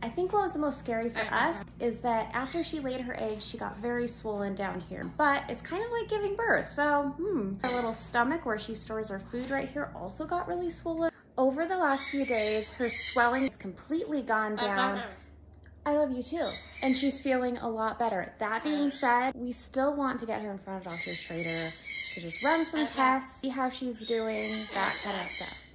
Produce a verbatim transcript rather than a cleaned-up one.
I think what was the most scary for us is that after she laid her eggs, she got very swollen down here. But it's kind of like giving birth. So, hmm. Her little stomach where she stores her food right here also got really swollen. Over the last few days, her swelling is completely gone down. I love you too. And she's feeling a lot better. That being said, we still want to get her in front of Doctor Schrader to just run some tests, see how she's doing, that kind of stuff.